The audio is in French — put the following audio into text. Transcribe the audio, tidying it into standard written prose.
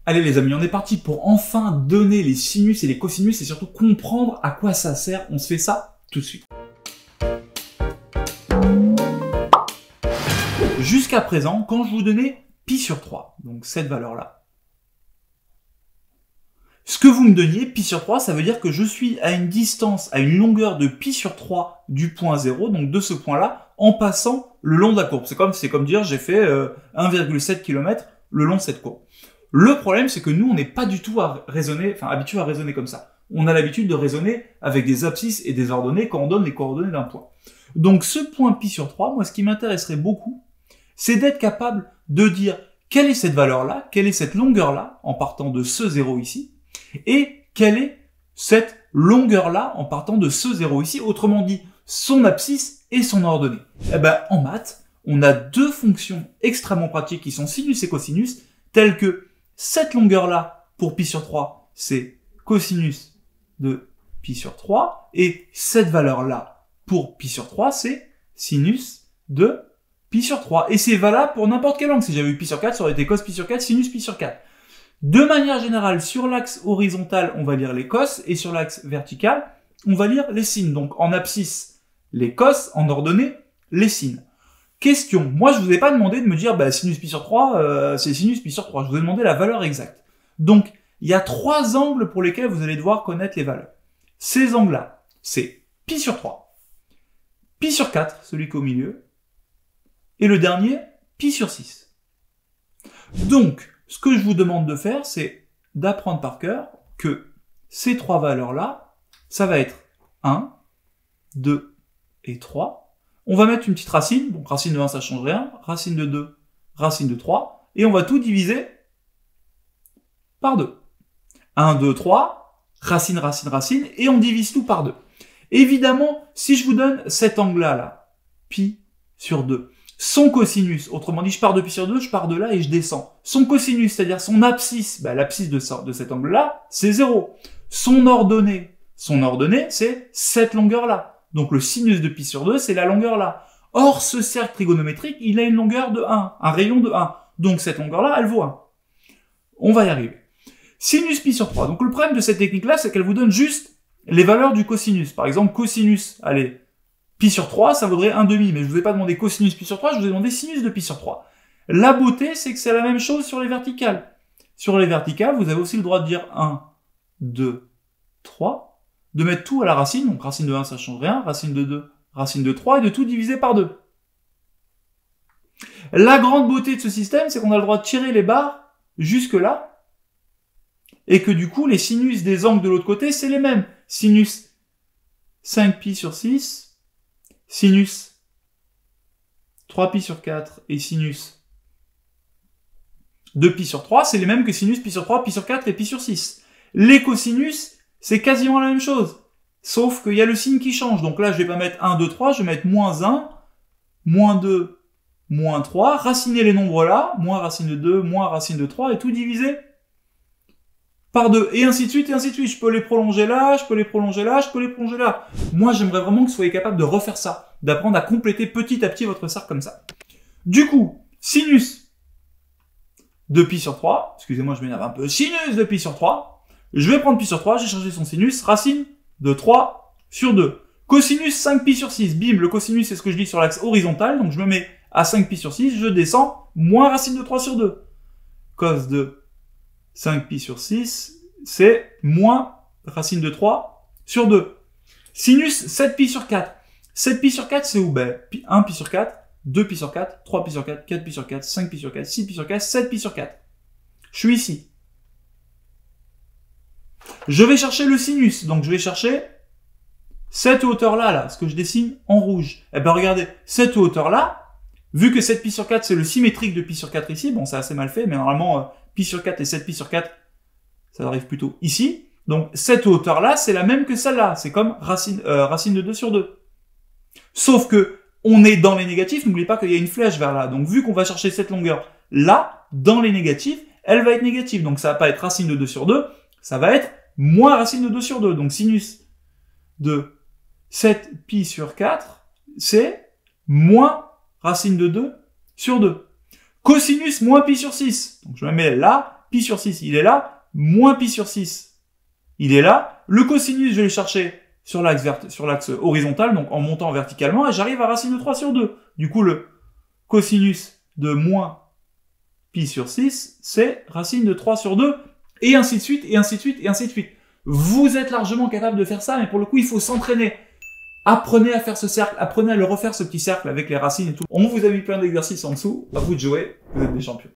Allez les amis, on est parti pour enfin donner les sinus et les cosinus et surtout comprendre à quoi ça sert. On se fait ça tout de suite. Jusqu'à présent, quand je vous donnais pi sur 3, donc cette valeur-là, ce que vous me donniez, pi sur 3, ça veut dire que je suis à une distance, à une longueur de pi sur 3 du point 0, donc de ce point-là, en passant le long de la courbe. C'est comme dire j'ai fait 1,7 km le long de cette courbe. Le problème, c'est que nous, on n'est pas du tout habitué à raisonner comme ça. On a l'habitude de raisonner avec des abscisses et des ordonnées quand on donne les coordonnées d'un point. Donc ce point pi sur 3, moi, ce qui m'intéresserait beaucoup, c'est d'être capable de dire quelle est cette valeur-là, quelle est cette longueur-là, en partant de ce 0 ici, et quelle est cette longueur-là, en partant de ce 0 ici, autrement dit, son abscisse et son ordonnée. Eh ben, en maths, on a deux fonctions extrêmement pratiques qui sont sinus et cosinus, telles que cette longueur-là, pour pi sur 3, c'est cosinus de pi sur 3, et cette valeur-là, pour pi sur 3, c'est sinus de pi sur 3. Et c'est valable pour n'importe quel angle. Si j'avais eu pi sur 4, ça aurait été cos pi sur 4, sinus pi sur 4. De manière générale, sur l'axe horizontal, on va lire les cos, et sur l'axe vertical, on va lire les sines. Donc en abscisse, les cos, en ordonnée, les sines. Question, moi je vous ai pas demandé de me dire sinus pi sur 3, c'est sinus pi sur 3, je vous ai demandé la valeur exacte. Donc, il y a trois angles pour lesquels vous allez devoir connaître les valeurs. Ces angles-là, c'est pi sur 3, pi sur 4, celui qui est au milieu, et le dernier, pi sur 6. Donc, ce que je vous demande de faire, c'est d'apprendre par cœur que ces trois valeurs-là, ça va être 1, 2 et 3. On va mettre une petite racine, donc racine de 1 ça change rien, racine de 2, racine de 3, et on va tout diviser par 2. 1, 2, 3, racine, racine, racine, et on divise tout par 2. Évidemment, si je vous donne cet angle-là, là, pi sur 2, son cosinus, autrement dit, je pars de pi sur 2, je pars de là et je descends. Son cosinus, c'est-à-dire son abscisse, l'abscisse de cet angle-là, c'est 0. Son ordonnée, c'est cette longueur-là. Donc le sinus de pi sur 2, c'est la longueur là. Or, ce cercle trigonométrique, il a une longueur de 1, un rayon de 1. Donc cette longueur-là, elle vaut 1. On va y arriver. Sinus pi sur 3. Donc le problème de cette technique-là, c'est qu'elle vous donne juste les valeurs du cosinus. Par exemple, cosinus, allez, pi sur 3, ça vaudrait 1,5. Mais je vous ai pas demandé cosinus pi sur 3, je vous ai demandé sinus de pi sur 3. La beauté, c'est que c'est la même chose sur les verticales. Sur les verticales, vous avez aussi le droit de dire 1, 2, 3. De mettre tout à la racine, donc racine de 1 ça change rien, racine de 2, racine de 3, et de tout diviser par 2. La grande beauté de ce système, c'est qu'on a le droit de tirer les barres jusque là, et que du coup, les sinus des angles de l'autre côté, c'est les mêmes. Sinus 5pi sur 6, sinus 3pi sur 4, et sinus 2pi sur 3, c'est les mêmes que sinus pi sur 3, pi sur 4 et pi sur 6. Les cosinus, c'est quasiment la même chose, sauf qu'il y a le signe qui change. Donc là, je vais pas mettre 1, 2, 3, je vais mettre moins 1, moins 2, moins 3, raciner les nombres là, moins racine de 2, moins racine de 3, et tout diviser par 2, et ainsi de suite, et ainsi de suite. Je peux les prolonger là, je peux les prolonger là, je peux les prolonger là. Moi, j'aimerais vraiment que vous soyez capable de refaire ça, d'apprendre à compléter petit à petit votre cercle comme ça. Du coup, sinus de pi sur 3, excusez-moi, je m'énerve un peu, sinus de pi sur 3, je vais prendre pi sur 3, j'ai changé son sinus, racine de 3 sur 2. Cosinus 5pi sur 6, bim, le cosinus c'est ce que je dis sur l'axe horizontal, donc je me mets à 5pi sur 6, je descends, moins racine de 3 sur 2. Cos de 5pi sur 6, c'est moins racine de 3 sur 2. Sinus 7pi sur 4. 7pi sur 4, c'est où? 1pi sur 4, 2pi sur 4, 3pi sur 4, 4pi sur 4, 5pi sur 4, 6pi sur 4, 7pi sur 4. Je suis ici. Je vais chercher le sinus, donc je vais chercher cette hauteur-là, là, ce que je dessine en rouge. Eh ben regardez, cette hauteur-là, vu que 7pi sur 4, c'est le symétrique de pi sur 4 ici, bon, c'est assez mal fait, mais normalement, pi sur 4 et 7pi sur 4, ça arrive plutôt ici. Donc cette hauteur-là, c'est la même que celle-là, c'est comme racine de 2 sur 2. Sauf que, on est dans les négatifs, n'oubliez pas qu'il y a une flèche vers là, donc vu qu'on va chercher cette longueur là, dans les négatifs, elle va être négative, donc ça va pas être racine de 2 sur 2, ça va être moins racine de 2 sur 2. Donc sinus de 7pi sur 4, c'est moins racine de 2 sur 2. Cosinus moins pi sur 6. Donc je me mets là, pi sur 6, il est là, moins pi sur 6, il est là. Le cosinus, je vais le chercher sur l'axe horizontal, donc en montant verticalement, et j'arrive à racine de 3 sur 2. Du coup, le cosinus de moins pi sur 6, c'est racine de 3 sur 2, et ainsi de suite, et ainsi de suite, et ainsi de suite. Vous êtes largement capable de faire ça, mais pour le coup, il faut s'entraîner. Apprenez à faire ce cercle, apprenez à le refaire, ce petit cercle avec les racines et tout. On vous a mis plein d'exercices en dessous, à vous de jouer, vous êtes des champions.